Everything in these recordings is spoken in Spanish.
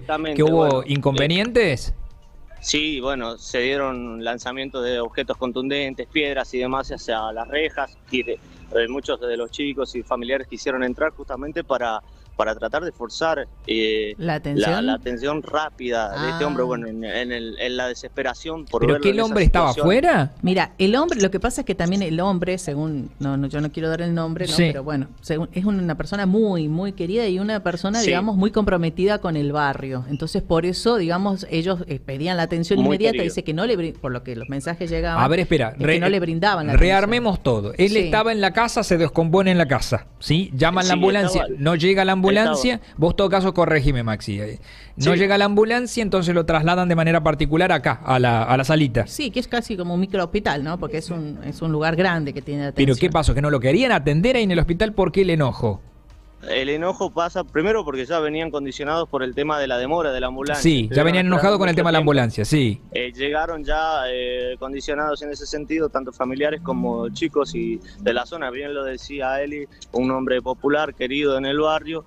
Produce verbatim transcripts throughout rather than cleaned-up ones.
Exactamente, que hubo bueno, inconvenientes. Eh, sí, bueno, se dieron lanzamientos de objetos contundentes, piedras y demás hacia las rejas. Y de, eh, muchos de los chicos y familiares quisieron entrar justamente para, para tratar de forzar eh, ¿La la, atención? la atención rápida de este hombre, Ah. bueno, en, en, el, en la desesperación por ¿Pero verlo que en el esa hombre estaba situación. afuera? Mira, el hombre, lo que pasa es que también el hombre, según, no, no yo no quiero dar el nombre, ¿no? Sí. Pero bueno, según, es una persona muy, muy querida y una persona, Sí. digamos, muy comprometida con el barrio. Entonces, por eso, digamos, ellos eh, pedían la atención Muy inmediata. querido. Dice que no le, brin- por lo que los mensajes llegaban, A ver, espera. es que no le brindaban la rearmemos todo. Él Sí. estaba en la casa, se descompone en la casa, ¿sí? Llaman Sí, la ambulancia, estaba- no llega la ambulancia. estaba. Vos, todo caso, corregime, Maxi. eh. No Sí. llega la ambulancia, entonces lo trasladan de manera particular acá, a la, a la salita. Sí, que es casi como un microhospital, ¿no? Porque es un, es un lugar grande que tiene atención. Pero ¿qué pasó? ¿Que no lo querían atender ahí en el hospital? ¿Por qué el enojo? El enojo pasa primero porque ya venían condicionados por el tema de la demora de la ambulancia. Sí, ya Estuvieron venían esperando enojados con el mucho tema de la tiempo. ambulancia, sí. Eh, llegaron ya eh, condicionados en ese sentido, tanto familiares como chicos y de la zona, bien lo decía Eli, un hombre popular, querido en el barrio,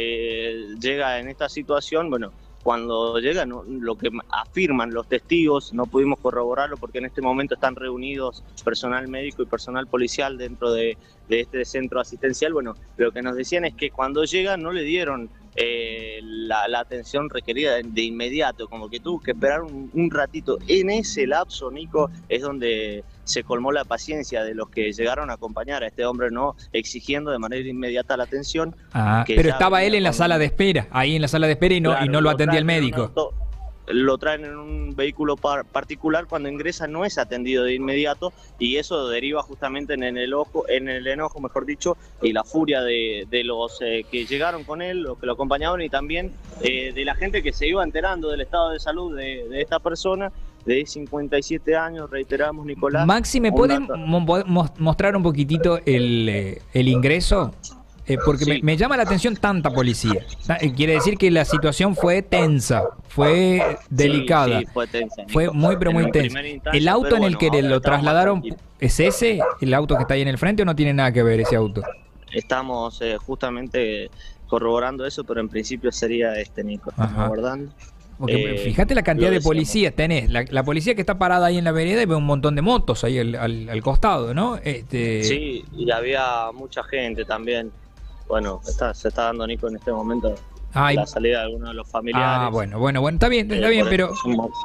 eh, llega en esta situación, bueno, cuando llega, no, lo que afirman los testigos, no pudimos corroborarlo porque en este momento están reunidos personal médico y personal policial dentro de, de este centro asistencial. Bueno, lo que nos decían es que cuando llega no le dieron eh, la, la atención requerida de, de inmediato, como que tuvo que esperar un, un ratito. En ese lapso, Nico, es donde se colmó la paciencia de los que llegaron a acompañar a este hombre, no exigiendo de manera inmediata la atención. Ah, que pero ya estaba él venía en la con- sala de espera, ahí en la sala de espera y no, Claro, y no lo atendía el traen en un médico. auto, lo traen en un vehículo par- particular, cuando ingresa no es atendido de inmediato y eso deriva justamente en, en el ojo, en el enojo, mejor dicho, y la furia de, de los eh, que llegaron con él, los que lo acompañaban y también eh, de la gente que se iba enterando del estado de salud de, de esta persona de cincuenta y siete años, reiteramos, Nicolás. Maxi, ¿me Un pueden dato- mo- mo- mostrar un poquitito el, eh, el ingreso? Eh, porque Sí. me, me llama la atención tanta policía. Ta- eh, Quiere decir que la situación fue tensa, fue delicada. Sí, sí, fue tensa, Nico. Fue muy, pero En muy un tensa. primer instancia, ¿El auto pero en el bueno, que ahora lo estamos más trasladaron tranquilos. es ese? ¿El auto que está ahí en el frente o no tiene nada que ver ese auto? Estamos eh, justamente corroborando eso, pero en principio sería este, Nico. Estamos Ajá. aguardando. Porque Eh, fíjate la cantidad lo de decíamos. policías. Tenés la, la policía que está parada ahí en la vereda y ve un montón de motos ahí al, al- al costado, ¿no? Este, Sí, y había mucha gente también. Bueno, está, se está dando, Nico, en este momento Ay, la salida de algunos de los familiares. ah, bueno, bueno, bueno, está bien, está Eh, bien, por pero... eso es un mo-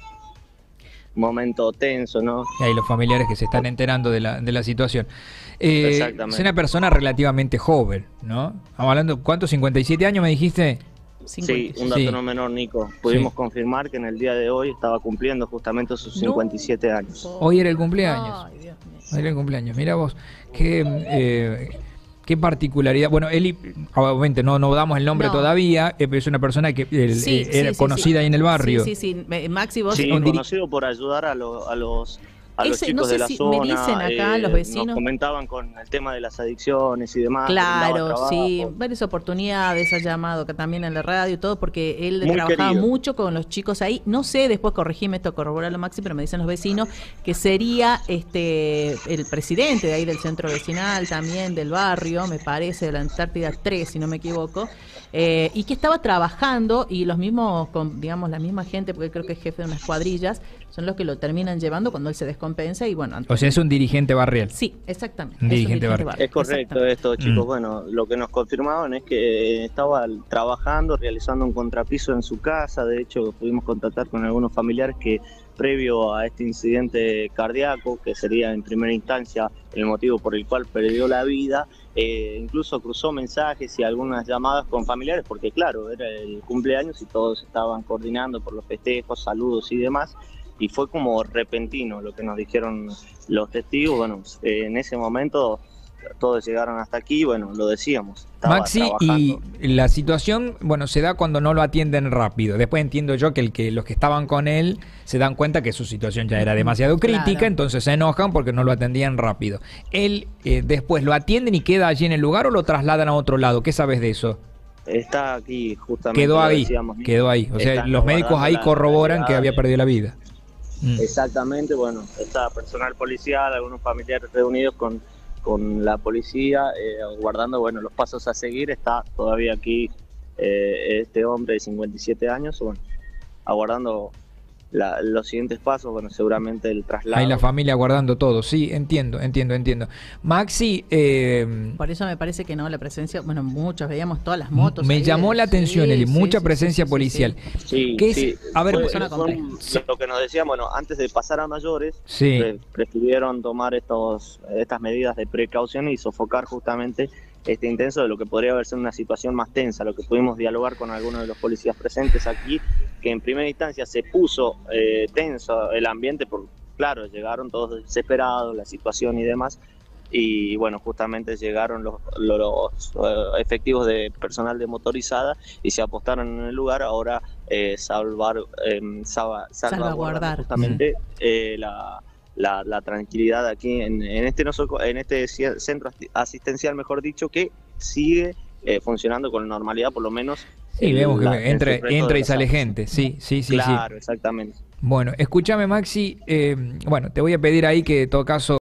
momento tenso, ¿no? Y ahí los familiares que se están enterando de la, de la situación. Eh, Exactamente. es una persona relativamente joven, ¿no? Estamos hablando, ¿cuántos? ¿cincuenta y siete años me dijiste? Sí, cincuenta. un dato Sí. no menor, Nico. Pudimos Sí. confirmar que en el día de hoy estaba cumpliendo justamente sus cincuenta y siete años. Hoy era el cumpleaños. Ay, Dios mío. Hoy era el cumpleaños. Mira vos, qué, eh, qué particularidad. Bueno, Eli, obviamente no, no damos el nombre No. todavía, eh, pero es una persona que eh, Sí, eh, sí, era sí, conocida sí. ahí en el barrio. Sí, sí, sí. Me- Maxi, vos... Sí, un diri- conocido por ayudar a, lo- a los a los Ese- chicos no sé de la si zona. me dicen acá eh, los vecinos. Nos comentaban con el tema de las adicciones y demás. brindaba Claro, trabajo. sí, varias oportunidades ha llamado que también en la radio y todo, porque él Muy trabajaba querido. mucho con los chicos ahí. No sé, después corregime esto, corroborarlo Maxi, pero me dicen los vecinos que sería este el presidente de ahí del centro vecinal, también del barrio, me parece, de la Antártida tres, si no me equivoco, eh, y que estaba trabajando y los mismos, con, digamos, la misma gente, porque creo que es jefe de unas cuadrillas, son los que lo terminan llevando cuando él se descompensa y bueno. O sea, es un dirigente barrial. Sí, exactamente. Un es un dirigente barrio. Es correcto exactamente. esto, chicos. Mm. Bueno, lo que nos confirmaban es que estaba trabajando, realizando un contrapiso en su casa. De hecho, pudimos contactar con algunos familiares que previo a este incidente cardíaco, que sería en primera instancia el motivo por el cual perdió la vida, eh, incluso cruzó mensajes y algunas llamadas con familiares, porque claro, era el cumpleaños y todos estaban coordinando por los festejos, saludos y demás. Y fue como repentino lo que nos dijeron los testigos. Bueno, eh, en ese momento todos llegaron hasta aquí, bueno, lo decíamos. Estaba Maxi, y trabajando. la situación, bueno, se da cuando no lo atienden rápido. Después entiendo yo que el que los que estaban con él se dan cuenta que su situación ya era demasiado crítica, Claro. entonces se enojan porque no lo atendían rápido. Él eh, después lo atienden y queda allí en el lugar o lo trasladan a otro lado. ¿Qué sabes de eso? Está aquí justamente. Quedó lo ahí, decíamos, ¿no? quedó ahí. O sea, Están los médicos ahí aguardando la corroboran que realidad había de- perdido la vida. Mm. Exactamente, bueno, está personal policial, algunos familiares reunidos con, con la policía, eh, guardando, bueno, los pasos a seguir. Está todavía aquí eh, este hombre de cincuenta y siete años, bueno, aguardando la, los siguientes pasos, bueno, seguramente el traslado. Ahí la familia guardando todo, sí, entiendo, entiendo, entiendo. Maxi, eh, por eso me parece que no, la presencia, bueno, muchos veíamos todas las motos. Me ahí, llamó la atención, sí, Eli, sí, mucha sí, presencia sí, sí, policial. Sí, ¿Qué sí, es? A ver, fue, persona fue compleja. lo que nos decían, bueno, antes de pasar a mayores, Sí. pre- prefirieron tomar estos, estas medidas de precaución y sofocar justamente este intenso de lo que podría haber sido una situación más tensa. Lo que pudimos dialogar con algunos de los policías presentes aquí, que en primera instancia se puso eh, tenso el ambiente, por claro, llegaron todos desesperados, la situación y demás, y bueno, justamente llegaron los, los, los uh, efectivos de personal de motorizada y se apostaron en el lugar. Ahora eh, salvar, eh, salva, salvaguardar justamente mm. eh, la, la, la tranquilidad aquí en, en este noso, en este centro asistencial, mejor dicho, que sigue eh, funcionando con normalidad, por lo menos. Sí, el, vemos que la, entra, entra y sale años. gente, sí, sí, sí. Claro, sí. exactamente. Bueno, escúchame, Maxi, eh, bueno, te voy a pedir ahí que en todo caso